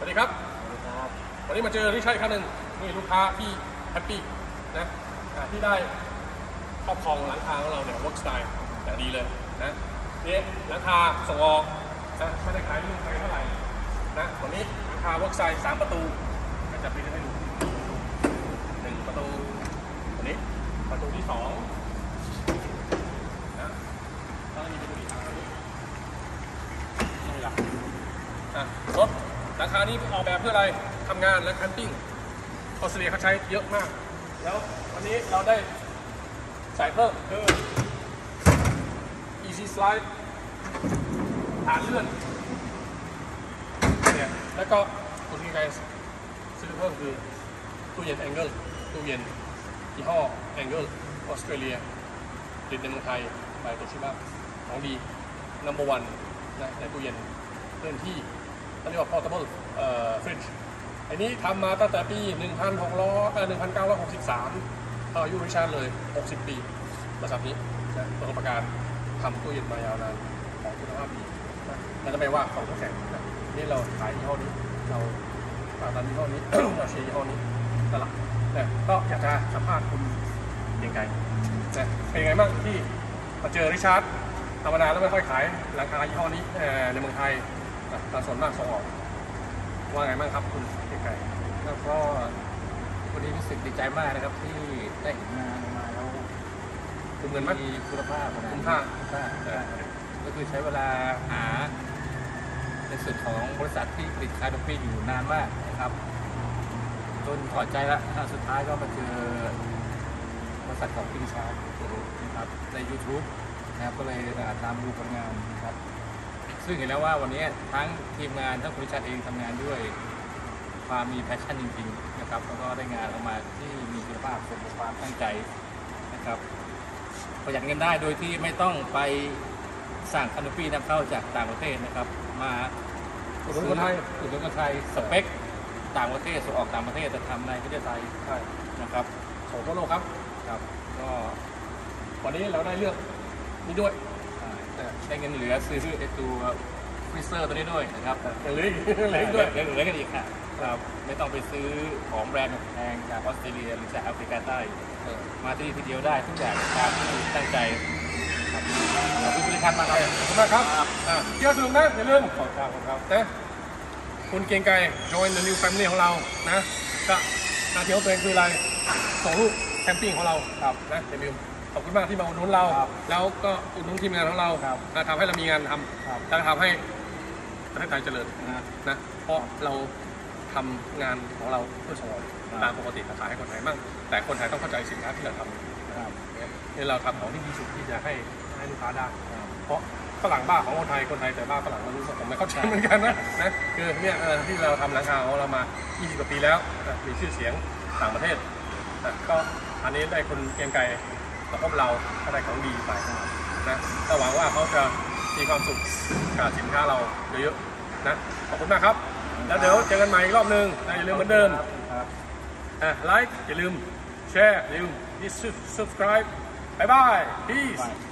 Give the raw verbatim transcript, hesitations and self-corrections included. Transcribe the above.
วัสดีครับวันนี้มาเจอที่ใช่ครั้งหนึ่งนี่ลูกค้าที่แฮปปี้นะที่ได้ครอบครองหลังคาของเราเนี่ย work style อย่างดีเลยนะนี่หลังคาส่งออกนะไม่ได้ขายที่เมืองไทยเท่าไหร่นะวันนี้หลังคา work style สามประตูก็จะเป็นให้ดูหนึ่งประตูวันนี้ประตูที่สองนะต้องมีประตูที่สามนี่แหละอ่ะรถราคานี้ออกแบบเพื่ออะไรทำงานและแคมปิ้งออสเตรเลียเขาใช้เยอะมากแล้ววันนี้เราได้ใส่เพิ่มคือ easy slide ฐานเลื่อนเนี่ยแล้วก็ตัวที่ใครซื้อเพิ่มคือตู้เย็น Angle ตู้เย็นยี่ห้อ Angle ออสเตรเลียผลิตในเมืองไทยบายโตชิบะของดี number one นะในตู้เย็นเคลื่อนที่เรียกว่า portable เอ่อ fridge อันนี้ทำมาตั้งแต่ปี หนึ่งพันหกร้อย เอ่อ หนึ่งพันเก้าร้อยหกสิบสาม อายุริชาร์ดเลย หกสิบ ปีบริษัทนี้นะประสบการณ์ทำตู้เย็นมายาวนานของคุณภาพดีนะแล้วจะไม่ว่าของคู่แข่งนะนี่เราขายยี่ห้อนี้เราตามยี่ห้อนี้ เราเชียร์ยี่ห้อนี้ตลาดนะก็อยากจะสัมภาษณ์คุณเกียงไกรนะเป็นยังไงบ้างที่มาเจอริชาร์ดธรรมดาแล้วไม่ค่อยขายราคายี่ห้อนี้ในเมืองไทยตามส่วนมากส่งออกว่าไงบ้างครับคุณเกียงไกรแล้วก็วันนี้รู้สึกดีใจมากนะครับที่ได้เห็นงานมาแล้วคุ้มเงินไหมมีคุณภาพคุ้มค่าคุ้มค่าก็คือใช้เวลาหาในส่วนของบริษัทที่ผลิตคาร์ดปี้อยู่นานมากนะครับจนถอดใจละสุดท้ายก็มาเจอบริษัทของพิงชาร์นะครับใน ยูทูบ นะครับก็เลยตามดูผลงานนะครับซึ่งเห็นแล้วว่าวันนี้ทั้งทีมงานทั้งบริษัทเองทำงานด้วยความมีแพชชั่นจริงๆนะครับแล้วก็ได้งานออกมาที่มีคุณภาพสมกับความตั้งใจนะครับประหยัดเงินได้โดยที่ไม่ต้องไปสั่งคาร์ดปี้นำเข้าจากต่างประเทศนะครับมาอุดหนุนคนไทยอุดหนุนคนไทยสเปคต่างประเทศส่งออกต่างประเทศแต่ทำในประเทศไทยใช่นะครับส่งทั่วโลกครับครับก็วันนี้เราได้เลือกนี้ด้วยได้เงินเหลือซื้อไอตัวฟรีเซอร์ตัวนี้ด้วยนะครับเหลือเหลือด้วยเหลือกันอีกค่ะครับไม่ต้องไปซื้อของแบรนด์แพงจากออสเตรเลียหรือจากแอฟริกาใต้มาที่ทีเดียวได้ทุกอย่างตามที่ตั้งใจครับขอบคุณคุณครับมากครับขอบคุณมากครับเที่ยวสนุกนะอย่าลืมขอบคุณครับนะคุณเกียงไกร join the new family ของเรานะก็หน้าที่ของตัวเองคืออะไรส่งลูกแคมปิ้งของเราครับนะอย่าลืมขอบคุณมากที่มาอุดหนุนเราแล้วก็อุดหนุนทีมงานของเราทำให้เรามีงานทำและทำให้ประเทศไทยเจริญนะเพราะเราทำงานของเราเพื่อส่งออกตามปกติขายให้คนไทยบ้างแต่คนไทยต้องเข้าใจสินค้าที่เราทำนี่เราทำของที่ดีสุดที่จะให้ให้ลูกค้าได้เพราะฝรั่งบ้าของคนไทยคนไทยแต่บ้าฝรั่งไม่รู้ผมไม่เข้าใจเหมือนกันนะนะคือเนี่ยที่เราทำหลังคาของเรามายี่สิบกว่าปีแล้วมีชื่อเสียงต่างประเทศก็อันนี้ได้คนเกียงไกรมาพบเราก็ได้ของดีไปนะก็หวังว่าเขาจะมีความสุขกับสินค้าเราเยอะๆนะขอบคุณมากครับแล้วเดี๋ยวเจอกันใหม่อีกรอบนึงอย่าลืมเหมือนเดิมไลค์อย่าลืมแชร์อย่าลืม subscribe บ๊ายบาย peace